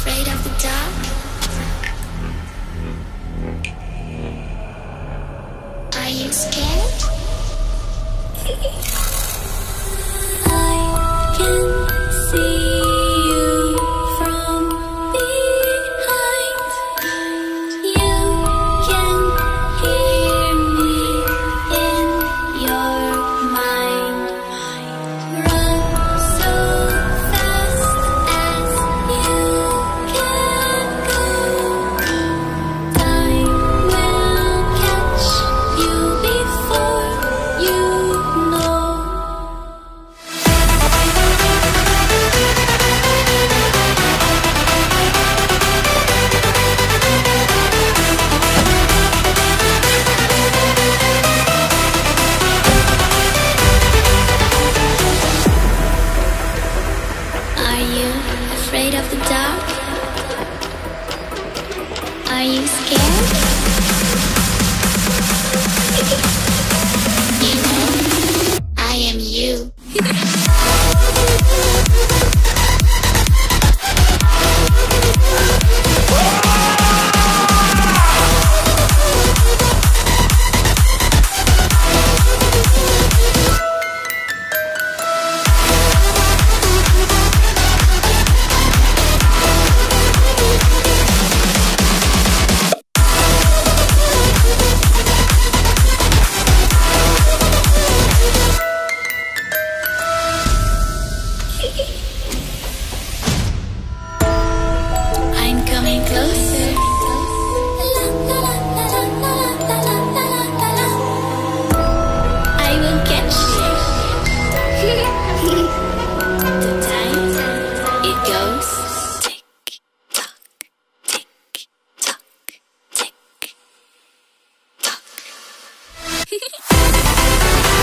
afraid of the dark? Are you scared? I can see you from behind. You can hear me in your mind. Run so fast as you can go. Time will catch you before you know. Are you afraid of the dark? Are you scared? You know, I am you. I'm coming closer. I will catch you. The time it goes tick tock, tick tock, tick tock.